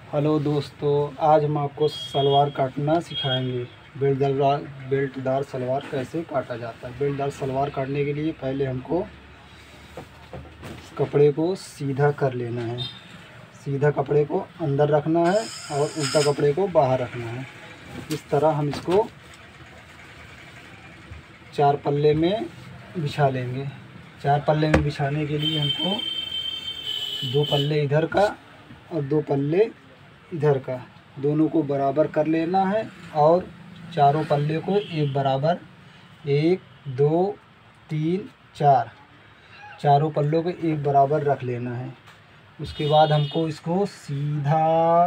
Hello दोस्तों, आज हम आपको सलवार काटना सिखाएंगे। बेल्टदार सलवार कैसे काटा जाता है। बेल्टदार सलवार काटने के लिए पहले हमको कपड़े को सीधा कर लेना है। सीधा कपड़े को अंदर रखना है और उल्टा कपड़े को बाहर रखना है। इस तरह हम इसको 4 पल्ले में बिछा लेंगे। 4 पल्ले में बिछाने के लिए हमको 2 पल्ले इधर का और 2 पल्ले इधर का, दोनों को बराबर कर लेना है और चारों पल्ले को एक बराबर 1 2 3 4 चारों पल्लों को एक बराबर रख लेना है। उसके बाद हमको इसको सीधा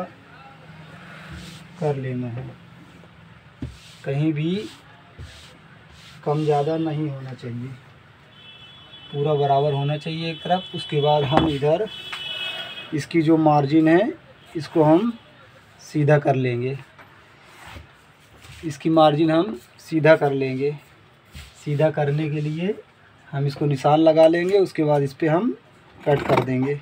कर लेना है। कहीं भी कम ज़्यादा नहीं होना चाहिए, पूरा बराबर होना चाहिए एक तरफ। उसके बाद हम इधर इसकी जो मार्जिन है इसको हम सीधा कर लेंगे। इसकी मार्जिन हम सीधा कर लेंगे। सीधा करने के लिए हम इसको निशान लगा लेंगे। उसके बाद इस पे हम कट कर देंगे।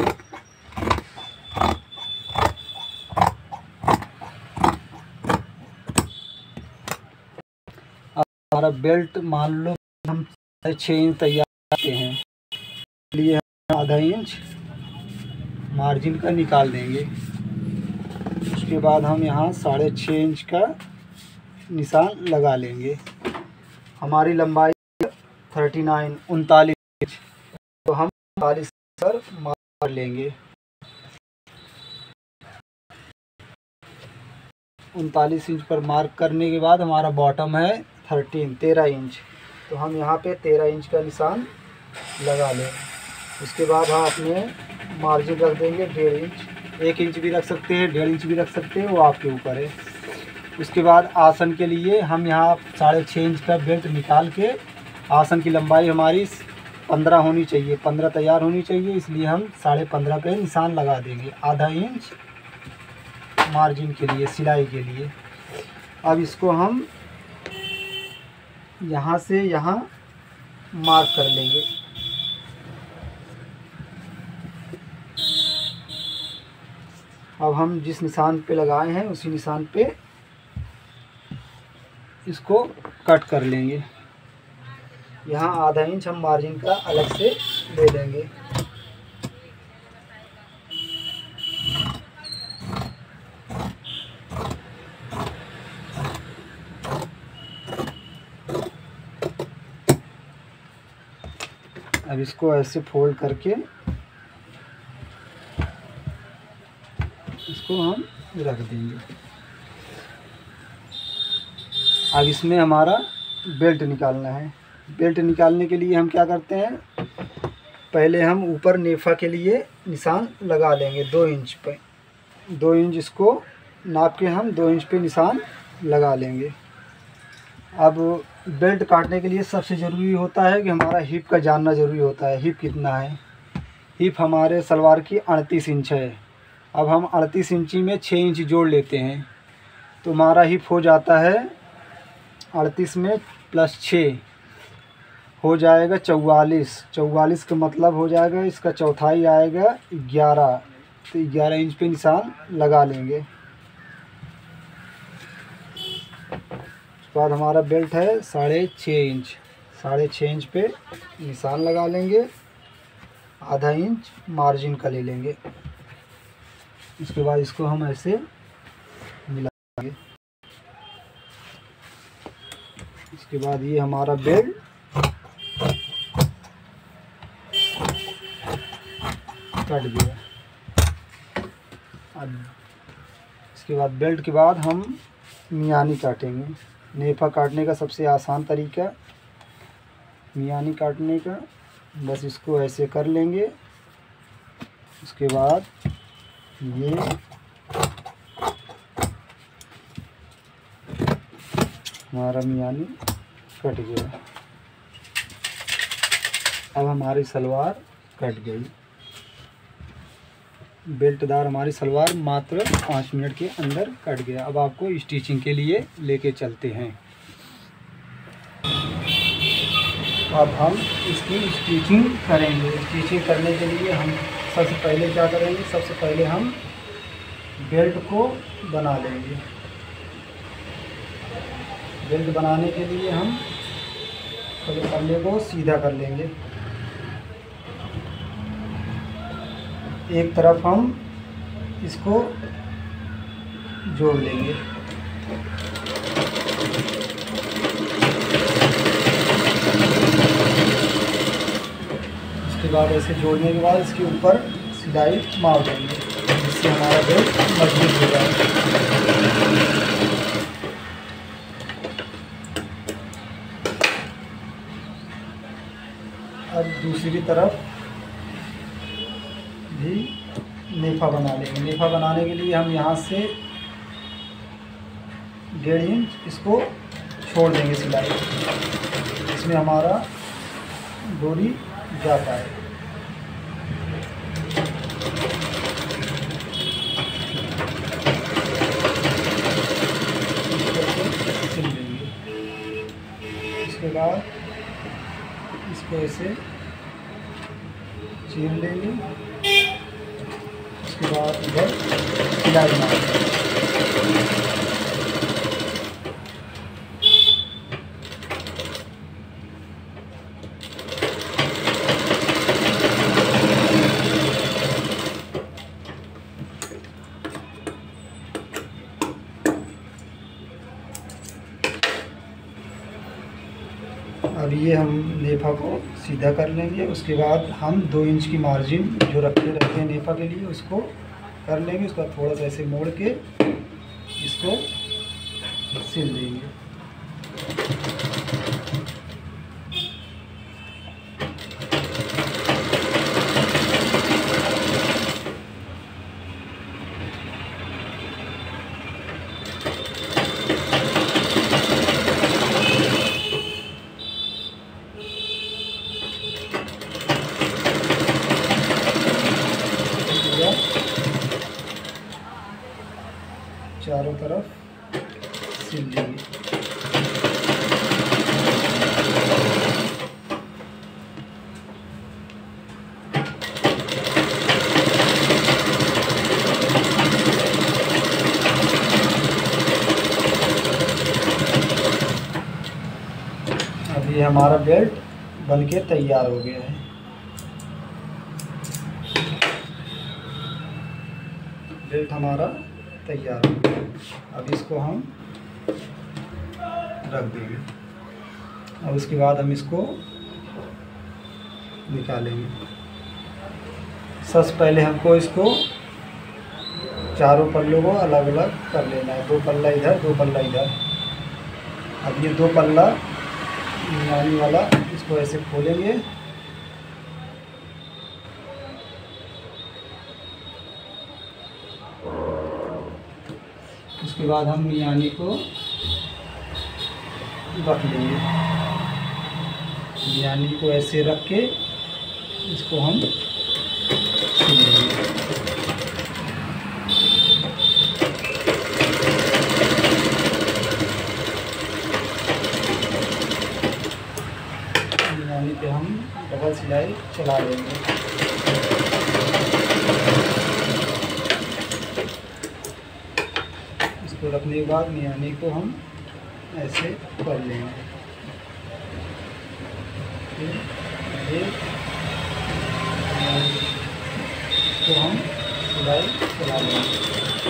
अब हमारा बेल्ट मान लो हम 6 इंच तैयार करते हैं, इसलिए हम आधा इंच मार्जिन का निकाल देंगे। उसके बाद हम यहाँ 6.5 इंच का निशान लगा लेंगे। हमारी लंबाई 39 इंच, तो हम 39 पर मार लेंगे। 39 इंच पर मार्क करने के बाद हमारा बॉटम है 13 इंच, तो हम यहाँ पे 13 इंच का निशान लगा लें। उसके बाद हम अपने मार्जिन रख देंगे 1.5 इंच। 1 इंच भी रख सकते हैं, 1.5 इंच भी रख सकते हैं, वो आपके ऊपर है। उसके बाद आसन के लिए हम यहाँ 6.5 इंच का बेल्ट निकाल के, आसन की लंबाई हमारी 15 होनी चाहिए, 15 तैयार होनी चाहिए, इसलिए हम 15.5 पे निशान लगा देंगे। आधा इंच मार्जिन के लिए, सिलाई के लिए। अब इसको हम यहाँ से यहाँ मार्क कर लेंगे। अब हम जिस निशान पे लगाए हैं उसी निशान पे इसको कट कर लेंगे। यहाँ आधा इंच हम मार्जिन का अलग से ले लेंगे। अब इसको ऐसे फोल्ड करके इसको हम रख देंगे। अब इसमें हमारा बेल्ट निकालना है। बेल्ट निकालने के लिए हम क्या करते हैं, पहले हम ऊपर नेफा के लिए निशान लगा लेंगे 2 इंच पे। 2 इंच इसको नाप के हम 2 इंच पे निशान लगा लेंगे। अब बेल्ट काटने के लिए सबसे ज़रूरी होता है कि हमारा हिप का जानना ज़रूरी होता है। हिप कितना है। हिप हमारे सलवार की 38 इंच है। अब हम 38 इंची में 6 इंच जोड़ लेते हैं, तो हमारा हिप हो जाता है 38 में प्लस 6 हो जाएगा 44। 44 का मतलब हो जाएगा, इसका चौथाई आएगा 11, तो 11 इंच पे निशान लगा लेंगे। उसके बाद हमारा बेल्ट है 6.5 इंच। 6.5 इंच पे निशान लगा लेंगे। आधा इंच मार्जिन का ले लेंगे। उसके बाद इसको हम ऐसे मिलाएंगे। इसके बाद ये हमारा बेल्ट कट गया। अब इसके बाद बेल्ट के बाद हम मियानी काटेंगे। नेफा काटने का सबसे आसान तरीका मियानी काटने का, बस इसको ऐसे कर लेंगे। उसके बाद ये हमारा मियानी कट गया। अब हमारी सलवार कट गई। बेल्टदार हमारी सलवार मात्र 5 मिनट के अंदर कट गया। अब आपको स्टिचिंग के लिए लेके चलते हैं। अब हम इसकी स्टिचिंग करेंगे। स्टिचिंग करने के लिए हम सबसे पहले क्या करेंगे, सबसे पहले हम बेल्ट को बना लेंगे। बेल्ट बनाने के लिए हम पहले पल्ले को सीधा कर लेंगे। एक तरफ हम इसको जोड़ लेंगे। उसके बाद ऐसे जोड़ने के बाद इसके ऊपर सिलाई मार देंगे, जिससे हमारा बेल्ट मजबूत हो जाए। अब दूसरी तरफ भी नेफा बना लेंगे। नेफा बनाने के लिए हम यहाँ से 1.5 इंच इसको छोड़ देंगे सिलाई, इसमें हमारा डोरी जाता है। सिल देंगे। इसके बाद इसको ऐसे चीर लेंगे। उसके बाद इधर सिलाई मारेंगे। अब ये हम नेफा को सीधा कर लेंगे। उसके बाद हम 2 इंच की मार्जिन जो रखे रहते हैं नेफा के लिए उसको कर लेंगे। उसका थोड़ा सा ऐसे मोड़ के इसको सिल देंगे। चारों तरफ सिल लेंगे। अब ये हमारा बेल्ट बनके तैयार हो गया है। बेल्ट हमारा तैयार हो गया। अब इसको हम रख देंगे। अब उसके बाद हम इसको निकालेंगे। सबसे पहले हमको इसको चारों पल्लों को अलग अलग कर लेना है। 2 पल्ला इधर, 2 पल्ला इधर। अब ये 2 पल्ला यानी वाला इसको ऐसे खोलेंगे। उसके बाद हम मियानी को रख लेंगे। मियानी को ऐसे रख के इसको हम सिल लेंगे। मियानी पे हम डबल सिलाई चला लेंगे। इसको रखने के बाद मियानी को हम ऐसे कर लेंगे। तो हम सिलाई चला लेंगे।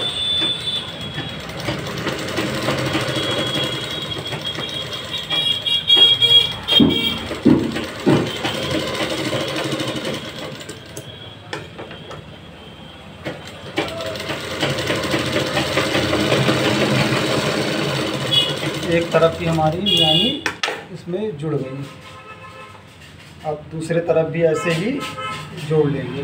एक तरफ की हमारी मियानी इसमें जुड़ गई। अब दूसरे तरफ भी ऐसे ही जोड़ लेंगे।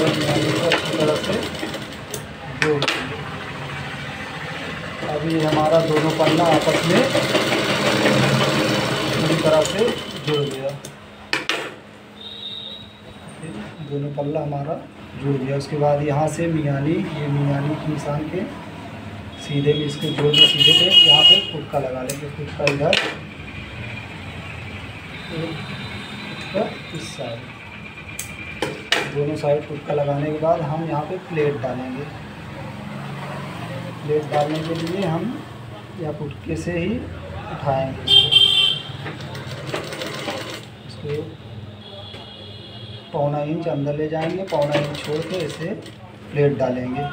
तरफ मियानी को अच्छी तरह से जोड़ देंगे। अभी हमारा दोनों पन्ना आपस में पूरी तरह से जुड़ गया। दोनों पल्ला हमारा जुड़ गया। उसके बाद यहाँ से मियानी, ये मियानी के निशान के सीधे में इसको जोड़ के सीधे पे यहाँ पे फुटका लगा लेंगे। फुटका इधर, फुटका इस साइड, दोनों साइड फुटका लगाने के बाद हम यहाँ पे प्लेट डालेंगे। प्लेट डालने के लिए हम या फुटके से ही उठाएंगे इसको 1.25 इंच अंदर ले जाएंगे, 1.25 इंच छोड़ के इसे प्लेट डालेंगे।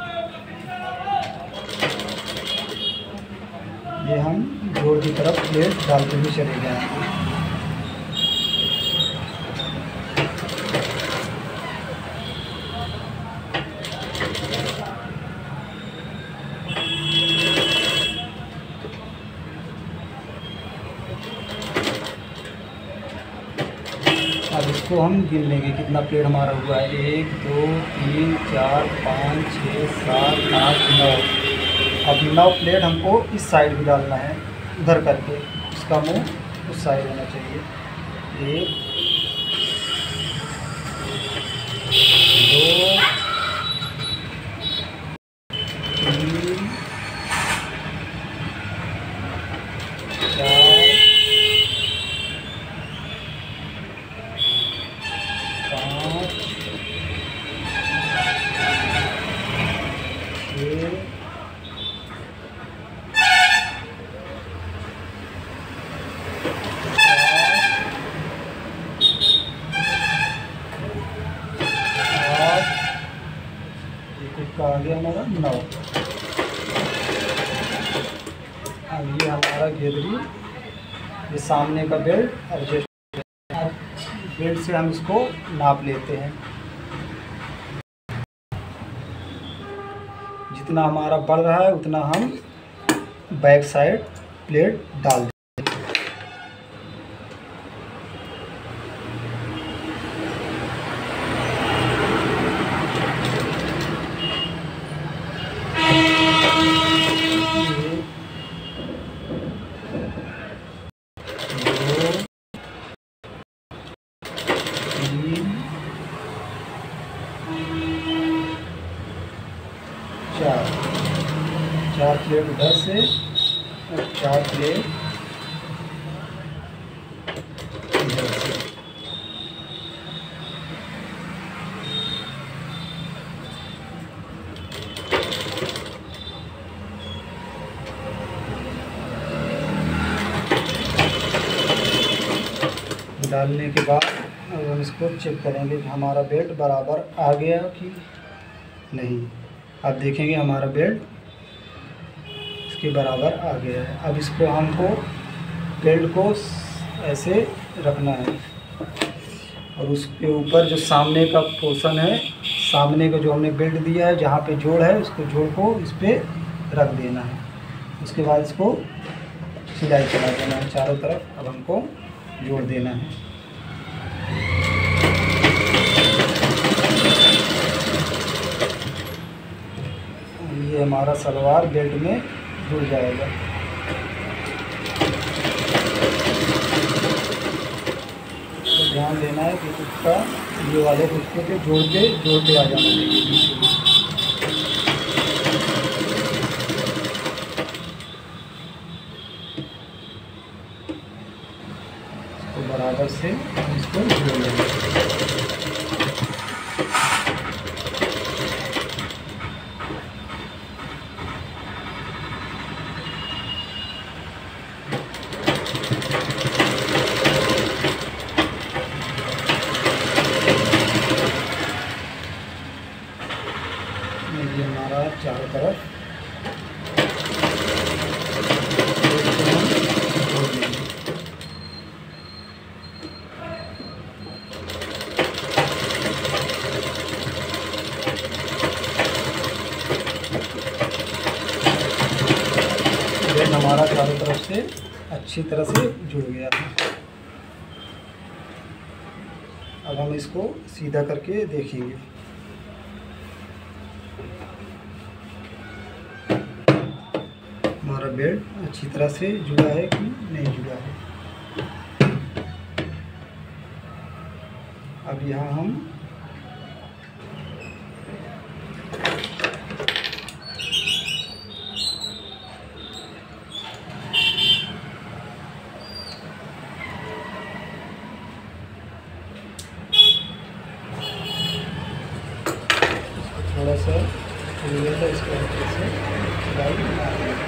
ये हम जोड़ की तरफ प्लेट डालते हुए चले जाएंगे। अब इसको हम गिन लेंगे कितना प्लेट हमारा हुआ है। 1 2 3 4 5 6 7 8 9। अब 9 प्लेट हमको इस साइड भी डालना है, उधर करके इसका मुंह उस साइड होना चाहिए। 1 2 3 4 5 6 का आ गया हमारा 9। अब ये हमारा गेदरी, ये सामने का बेल्ट एडजस्ट, बेल्ट से हम इसको नाप लेते हैं। जितना हमारा बढ़ रहा है उतना हम बैक साइड प्लेट डाल दें। चार प्लेट उधर से और 4 प्लेट इधर से। डालने के बाद अब हम इसको चेक करेंगे कि हमारा बेल्ट बराबर आ गया कि नहीं। अब देखेंगे हमारा बेल्ट इसके बराबर आ गया है। अब इसको हमको बेल्ट को ऐसे रखना है और उसके ऊपर जो सामने का पोर्शन है, सामने का जो हमने बेल्ट दिया है जहाँ पे जोड़ है, उसको जोड़ को इस पर रख देना है। उसके बाद इसको सिलाई चला देना है चारों तरफ। अब हमको जोड़ देना है। ये हमारा सलवार बेल्ट में जुड़ जाएगा। तो ध्यान देना है कि उसका ये वाले कुत्ते पे जोड़ते आ जाना चाहिए। इसको बराबर से इसको जोड़ लेंगे। ये हमारा चारों तरफ जोड़ देंगे। बेल्ट हमारा चारों तरफ से अच्छी तरह से जुड़ गया है। अब हम इसको सीधा करके देखेंगे। बेल्ट अच्छी तरह से जुड़ा है कि नहीं जुड़ा है। अब यहाँ हम थोड़ा सा इसके हल्के से सिलाई बना देंगे।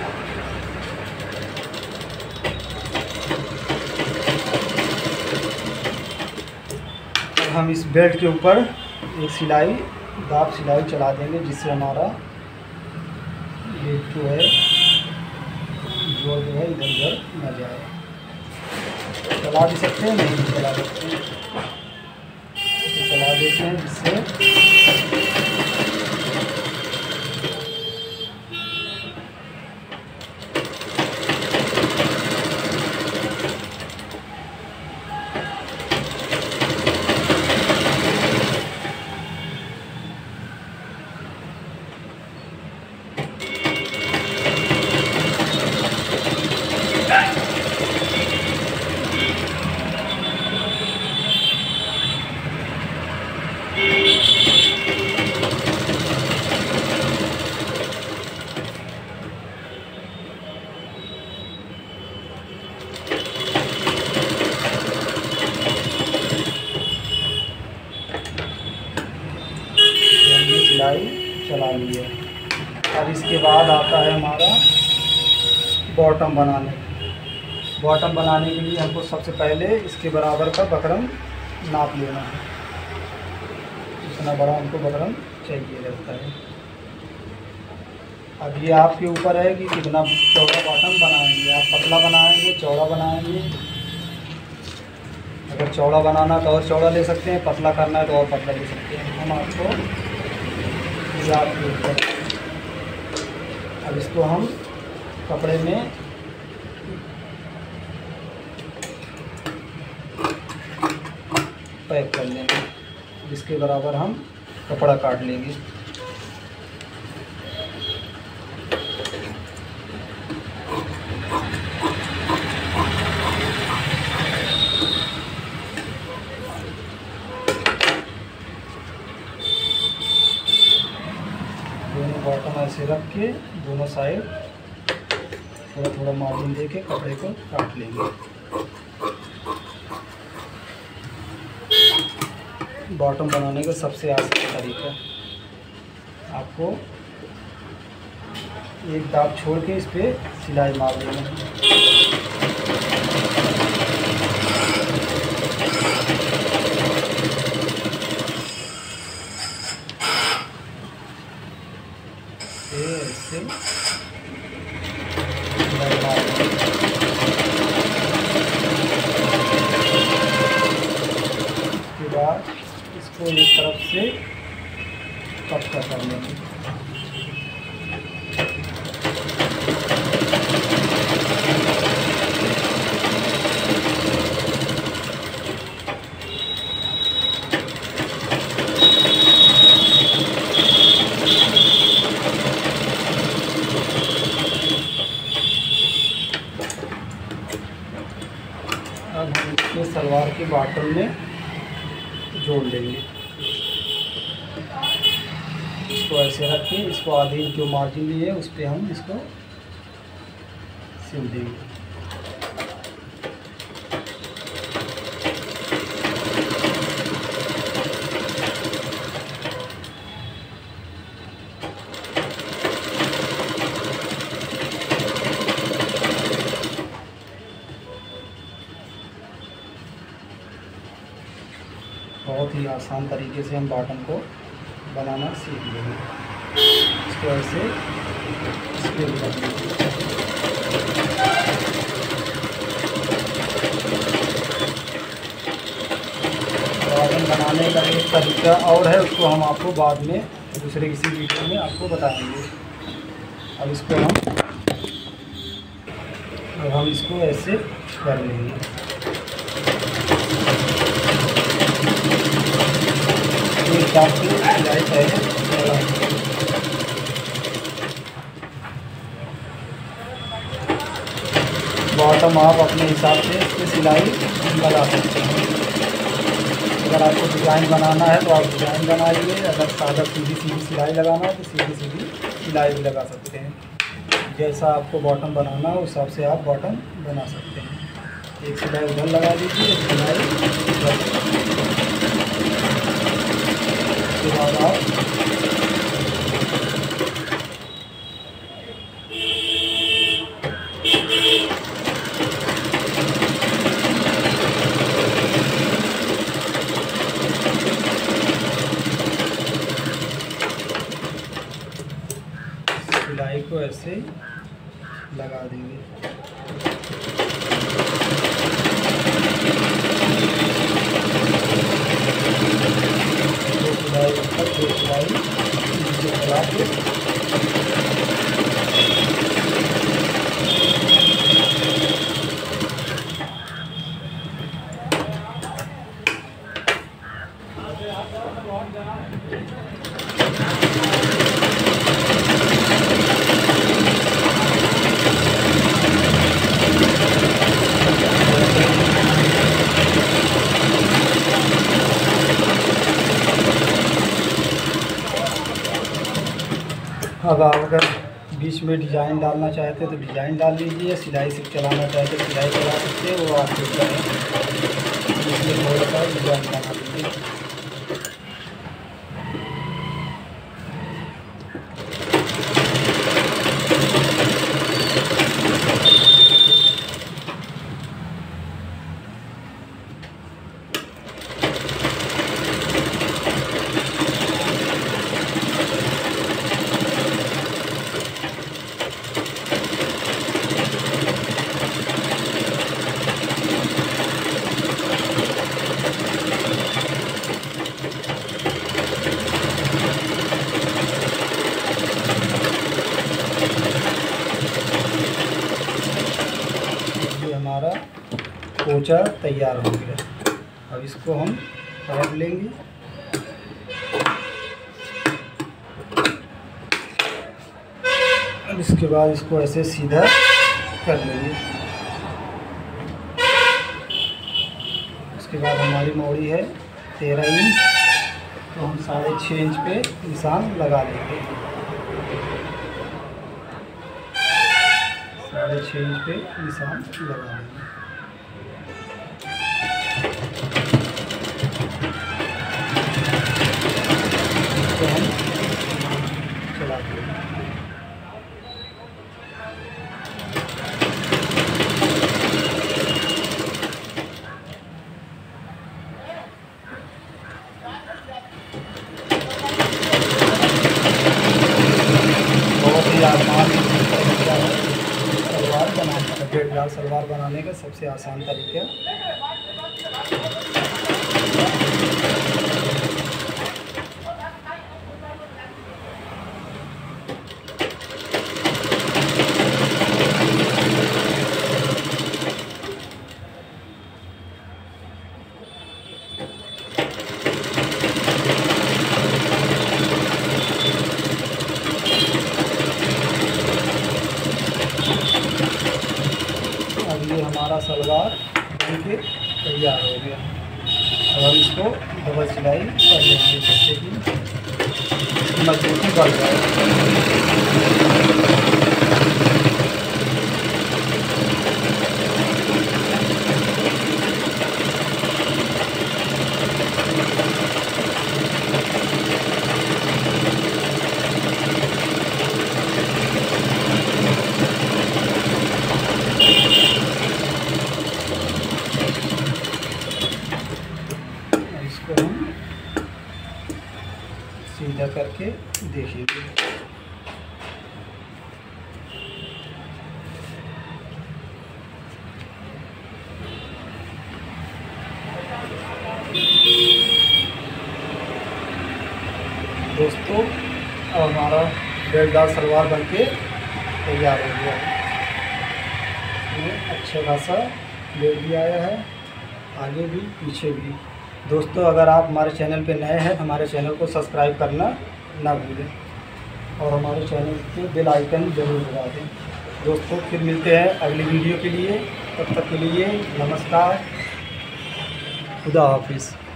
हम इस बेल्ट के ऊपर एक सिलाई दाब सिलाई चला देंगे, जिससे हमारा ये जो है इधर उधर न जाए। चला भी सकते हैं, नहीं भी चला सकते हैं, तो चला देते हैं जिससे सिलाई चला ली है। अब इसके बाद आता है हमारा बॉटम बनाने। बॉटम बनाने के लिए हमको सबसे पहले इसके बराबर का बकरम नाप लेना है। इतना बड़ा हमको बकरम चाहिए रहता है। अब ये आपके ऊपर है कि कितना चौड़ा बॉटम बनाएंगे। आप पतला बनाएंगे, चौड़ा बनाएंगे। अगर चौड़ा बनाना तो और चौड़ा ले सकते हैं, पतला करना है तो और पतला ले सकते हैं। हम आपको आपके ऊपर। अब इसको हम कपड़े में पैक कर लेंगे, जिसके बराबर हम कपड़ा काट लेंगे। दोनों बॉटम ऐसे रख के दोनों साइड थोड़ा थोड़ा मार्जिन दे के कपड़े को काट लेंगे। बॉटम बनाने का सबसे आसान तरीका, आपको एक दाग छोड़ के इस पर सिलाई मार देना। ऐसे उसके बाद इसको एक तरफ से पक्का कर लेंगे। अब हम इसके सलवार के बॉटम में जोड़ लेंगे। इसको ऐसे रख के इसको आधी जो मार्जिन ली है उस पर हम इसको सिल देंगे। बहुत ही आसान तरीके से हम बॉटम को बनाना सीख लेंगे। इसको ऐसे स्क्रू कर लेंगे। बॉटम बनाने का एक तरीका और है, उसको हम आपको बाद में दूसरे किसी वीडियो में आपको बताएंगे। अब हम इसको ऐसे कर लेंगे। सिलाई पहले बॉटम आप अपने हिसाब से इस पर सिलाई लगा सकते हैं। अगर आपको डिज़ाइन बनाना है तो आप डिज़ाइन बनाइए, अगर सादा सीधी सीधी सिलाई लगाना है तो सीधी सीधी सिलाई भी लगा सकते हैं। जैसा आपको बॉटम बनाना हो उस हिसाब से आप बॉटम बना सकते हैं। एक सिलाई उधर लगा दीजिए, एक सिलाई उधर। उसके बाद आप सिलाई को ऐसे लगा देंगे। दो सिलाई ऊपर, दो सिलाई नीचे लगा के अब आप अगर बीच में डिज़ाइन डालना चाहते हैं तो डिज़ाइन डाल लीजिए, सिलाई सिर्फ चलाना चाहते हैं सिलाई चला सकते हैं, वो आपके ऊपर है। इसमें थोड़ा सा डिज़ाइन बना दीजिए। हमारा पोंचा तैयार हो गया। अब इसको हम काट लेंगे। अब इसके बाद इसको ऐसे सीधा कर लेंगे। उसके बाद हमारी मोड़ी है 13 इंच, तो हम 6.5 इंच पे निशान लगा लेंगे। 6.5 इंच पे निशान लगा लेंगे। इसको हम चला देंगे। बहुत ही आसान सलवार बनाने का, घेरदार सलवार बनाने का सबसे आसान तरीका। अब ये हमारा सलवार बनके तैयार हो गया। अब हम इसको डबल सिलाई कर लेंगे जिससे कि मजबूती बढ़ जाए। इसको हम सीधा करके देखिए। दोस्तों अब हमारा बेल्टदार सलवार बनके तैयार हो गया है। इसमें अच्छा खासा बेल्ट भी आया है, आगे भी पीछे भी। दोस्तों अगर आप हमारे चैनल पे नए हैं तो हमारे चैनल को सब्सक्राइब करना ना भूलें और हमारे चैनल के बेल आइकन ज़रूर दबा दें। दोस्तों फिर मिलते हैं अगली वीडियो के लिए, तब तक के लिए नमस्कार, खुदा हाफिज़।